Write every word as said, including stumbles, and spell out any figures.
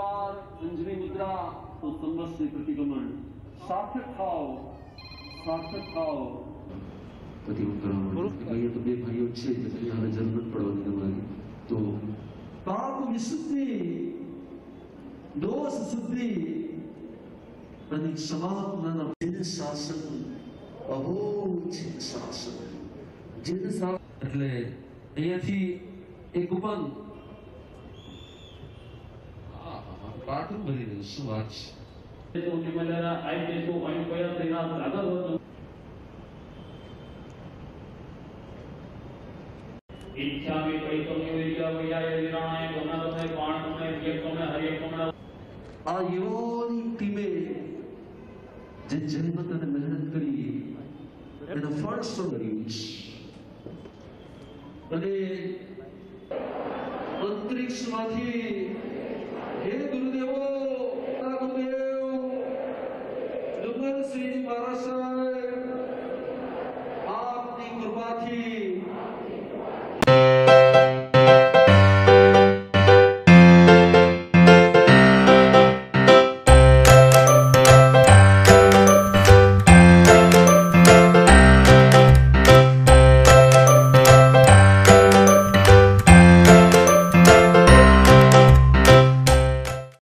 बार अंजलि मुद्रा तो संवत्सर से प्रतिगमन सार्थक खाओ सार्थक खाओ पति भाई तो बे भाइयों छे यहाँ जरूरत पड़वानी तुम्हारी तो पाप विशुद्धि दोष शुद्धि અને સમાપ્તના જીન શાસન અહો જીન શાસન જીન શાસન એટલે અહીંયાથી એક ઉપન પાટું ભરી રહ્યું શું વાત છે તો નિમલના આઈ દેશો અહીં કયા તેના આગળ હતો ઈચ્છા મે કઈ તો નિવેદિયા વૈયા વિરાય ગમના તમે પાણ તમે એક તમે હર એક તમે આ યોની ટીમે જે જહેમત અને મહેનત કરી એનો ફળ શું કર્યું અને અંતરિક્ષમાંથી